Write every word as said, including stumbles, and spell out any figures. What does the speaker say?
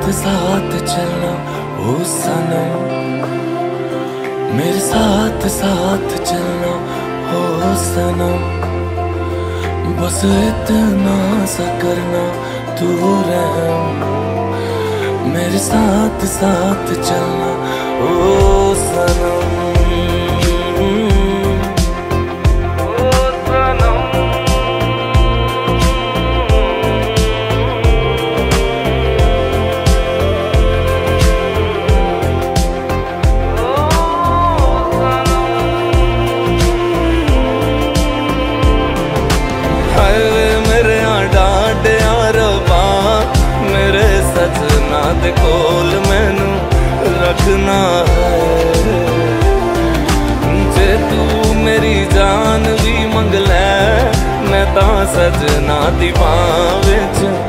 साथ चलना ओ सनम, मेरे साथ साथ चलना ओ सनम। बस इतना सा करना तू रहम, मेरे साथ साथ चलना ओ सनम। सजना दे कोल मैनू रखना है, जे तू मेरी जान भी मंग लै मैं तां सजना दी बां विच